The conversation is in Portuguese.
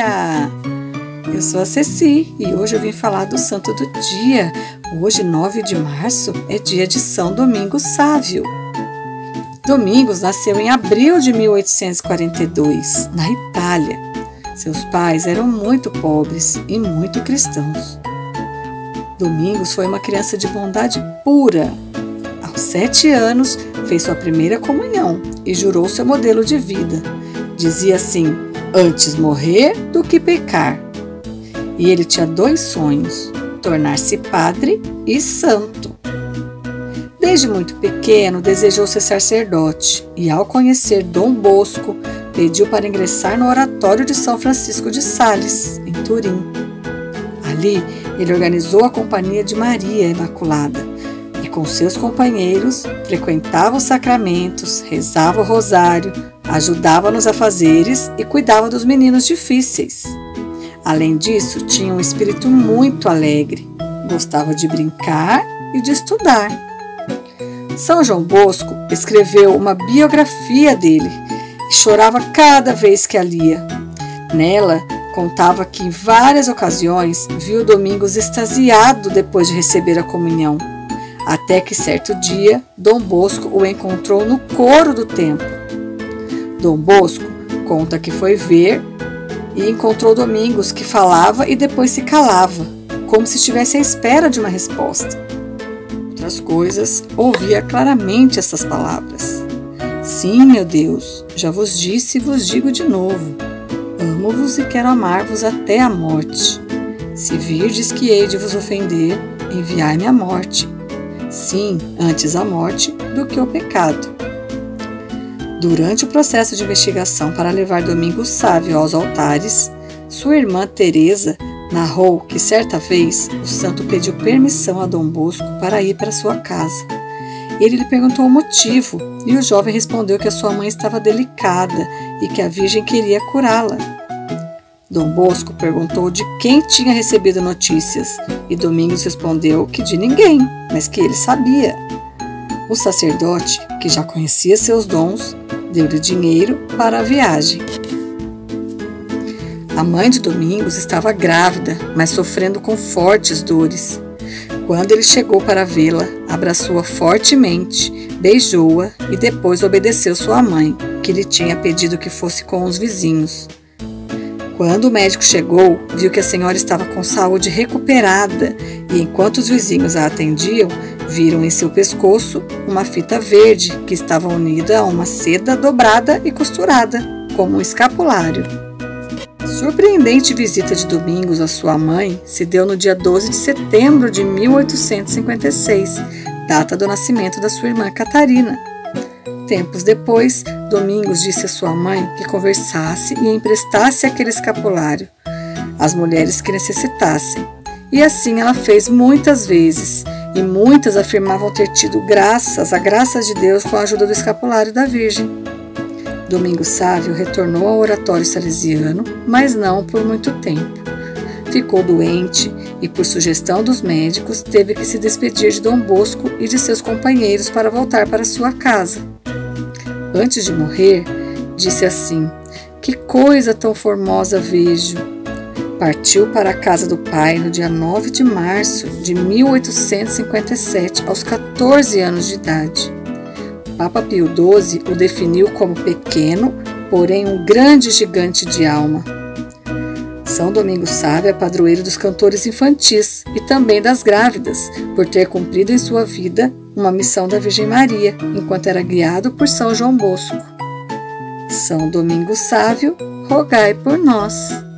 dia! Eu sou a Ceci e hoje eu vim falar do santo do dia. Hoje, 9 de março, é dia de São Domingos Sávio. Domingos nasceu em abril de 1842, na Itália. Seus pais eram muito pobres e muito cristãos. Domingos foi uma criança de bondade pura. Aos 7 anos, fez sua primeira comunhão e jurou seu modelo de vida. Dizia assim: antes morrer do que pecar. E ele tinha 2 sonhos: tornar-se padre e santo. Desde muito pequeno, desejou ser sacerdote e, ao conhecer Dom Bosco, pediu para ingressar no oratório de São Francisco de Sales, em Turim. Ali, ele organizou a Companhia de Maria Imaculada e, com seus companheiros, frequentava os sacramentos, rezava o rosário, ajudava nos afazeres e cuidava dos meninos difíceis. Além disso, tinha um espírito muito alegre, gostava de brincar e de estudar. São João Bosco escreveu uma biografia dele e chorava cada vez que a lia. Nela, contava que em várias ocasiões viu Domingos extasiado depois de receber a comunhão, até que certo dia Dom Bosco o encontrou no coro do templo. Dom Bosco conta que foi ver e encontrou Domingos, que falava e depois se calava, como se estivesse à espera de uma resposta. Outras coisas, ouvia claramente essas palavras: sim, meu Deus, já vos disse e vos digo de novo: amo-vos e quero amar-vos até a morte. Se virdes que hei de vos ofender, enviai-me a morte. Sim, antes a morte do que o pecado. Durante o processo de investigação para levar Domingos Sávio aos altares, sua irmã Teresa narrou que certa vez o santo pediu permissão a Dom Bosco para ir para sua casa. Ele lhe perguntou o motivo e o jovem respondeu que a sua mãe estava delicada e que a Virgem queria curá-la. Dom Bosco perguntou de quem tinha recebido notícias e Domingos respondeu que de ninguém, mas que ele sabia. O sacerdote, que já conhecia seus dons, deu-lhe dinheiro para a viagem. A mãe de Domingos estava grávida, mas sofrendo com fortes dores. Quando ele chegou para vê-la, abraçou-a fortemente, beijou-a e depois obedeceu sua mãe, que lhe tinha pedido que fosse com os vizinhos. Quando o médico chegou, viu que a senhora estava com saúde recuperada e, enquanto os vizinhos a atendiam, viram em seu pescoço uma fita verde que estava unida a uma seda dobrada e costurada, como um escapulário. A surpreendente visita de Domingos à sua mãe se deu no dia 12 de setembro de 1856, data do nascimento da sua irmã Catarina. Tempos depois, Domingos disse à sua mãe que conversasse e emprestasse aquele escapulário às mulheres que necessitassem. E assim ela fez muitas vezes, e muitas afirmavam ter tido a graças de Deus com a ajuda do escapulário da Virgem. Domingos Sávio retornou ao oratório salesiano, mas não por muito tempo. Ficou doente e, por sugestão dos médicos, teve que se despedir de Dom Bosco e de seus companheiros para voltar para sua casa. Antes de morrer, disse assim: que coisa tão formosa vejo! Partiu para a casa do pai no dia 9 de março de 1857, aos 14 anos de idade. Papa Pio XII o definiu como pequeno, porém um grande gigante de alma. São Domingos Sávio é padroeiro dos cantores infantis e também das grávidas, por ter cumprido em sua vida uma missão da Virgem Maria, enquanto era guiado por São João Bosco. São Domingos Sávio, rogai por nós.